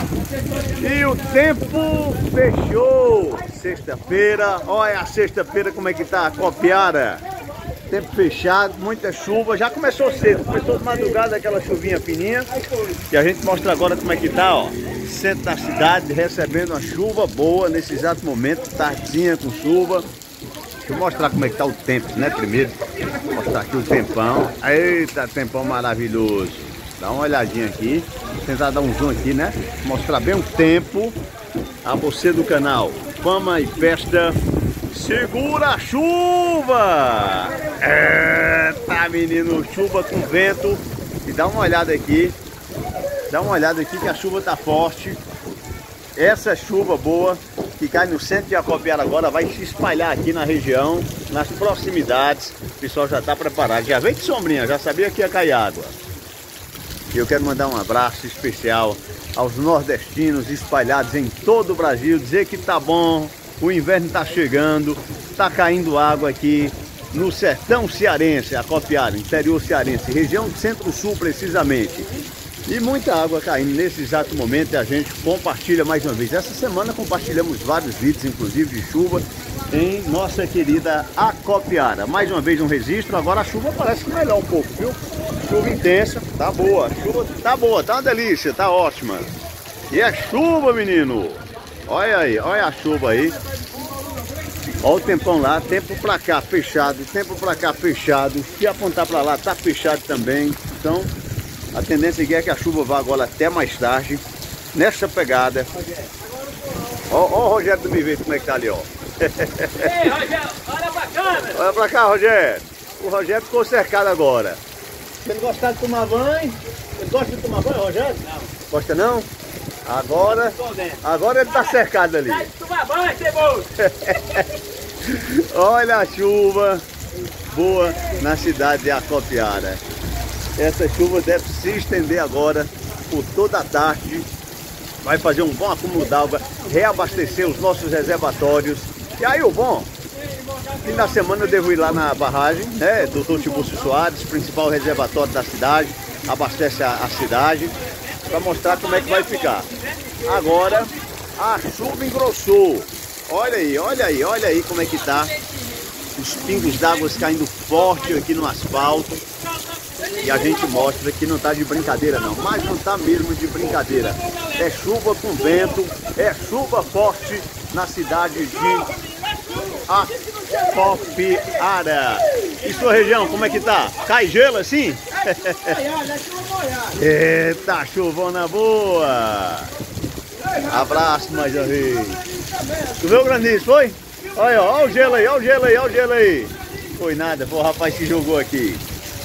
E o tempo fechou. Sexta-feira, olha a sexta-feira como é que tá a Acopiara. Tempo fechado, muita chuva. Já começou cedo, começou de madrugada aquela chuvinha fininha. E a gente mostra agora como é que tá, ó. Centro da cidade recebendo uma chuva boa nesse exato momento, tardinha com chuva. Deixa eu mostrar como é que tá o tempo, né? Primeiro, vou mostrar aqui o tempão. Eita, tempão maravilhoso. Dá uma olhadinha aqui. Vou tentar dar um zoom aqui, né? Mostrar bem o tempo a você do canal Fama e Festa. Segura a chuva! Tá, menino, chuva com vento. E dá uma olhada aqui. Dá uma olhada aqui que a chuva tá forte. Essa chuva boa que cai no centro de Acopiara agora vai se espalhar aqui na região, nas proximidades. O pessoal já está preparado. Já veio de sombrinha, já sabia que ia cair água. E eu quero mandar um abraço especial aos nordestinos espalhados em todo o Brasil. Dizer que tá bom, o inverno tá chegando, tá caindo água aqui no sertão cearense, Acopiara, interior cearense, região centro-sul precisamente. E muita água caindo nesse exato momento e a gente compartilha mais uma vez. Essa semana compartilhamos vários vídeos, inclusive de chuva, em nossa querida Acopiara. Mais uma vez um registro, agora a chuva parece que melhor um pouco, viu? Chuva intensa, tá boa, chuva tá boa, tá uma delícia, tá ótima. E é chuva, menino! Olha aí, olha a chuva aí. Olha o tempão lá, tempo pra cá fechado, tempo pra cá fechado. Se apontar pra lá, tá fechado também. Então, a tendência aqui é que a chuva vá agora até mais tarde, nessa pegada. Ó o Rogério do Miveiro como é que tá ali, ó. Ei, Rogério, olha pra câmera. Olha pra cá, Rogério. O Rogério ficou cercado agora. Você não gostar de tomar banho? Você gosta de tomar banho, Rogério? Não. Gosta não? Agora ele tá cercado ali. Sai de tomar banho, ceboso. Olha a chuva boa na cidade de Acopiara. Essa chuva deve se estender agora por toda a tarde. Vai fazer um bom acúmulo d'água, reabastecer os nossos reservatórios. E aí o bom, fim da semana eu devo ir lá na barragem, né, Dr. Tiburcio Soares, principal reservatório da cidade, abastece a cidade, para mostrar como é que vai ficar. Agora a chuva engrossou. Olha aí como é que tá. Os pingos d'água caindo forte aqui no asfalto. E a gente mostra que não tá de brincadeira não, mas não tá mesmo de brincadeira. É chuva com vento, é chuva forte na cidade de Acopiara. E sua região, como é que tá? Cai gelo assim? Eita, chuvona boa! Abraço mais uma vez. Tu viu o granizo, foi? Olha, ó, olha o gelo aí, olha o gelo aí, olha o gelo aí. Foi nada, foi o rapaz que jogou aqui.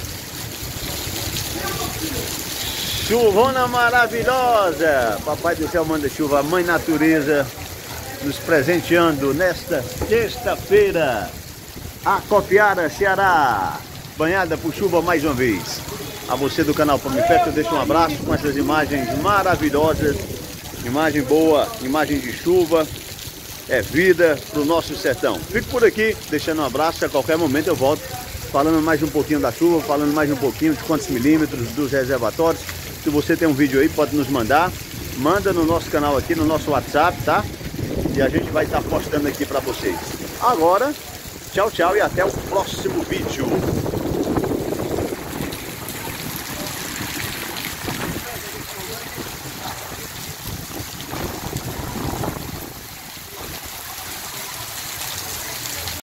Chuvona maravilhosa! Papai do céu manda chuva, a mãe natureza nos presenteando nesta sexta-feira. Acopiara, Ceará, banhada por chuva mais uma vez. A você do canal Fama e Festa, eu deixo um abraço com essas imagens maravilhosas. Imagem boa, imagem de chuva, é vida pro nosso sertão. Fico por aqui, deixando um abraço, a qualquer momento eu volto falando mais um pouquinho da chuva, falando mais um pouquinho de quantos milímetros dos reservatórios. Se você tem um vídeo aí, pode nos mandar. Manda no nosso canal aqui, no nosso WhatsApp, tá? E a gente vai estar postando aqui para vocês. Agora, tchau, tchau e até o próximo vídeo.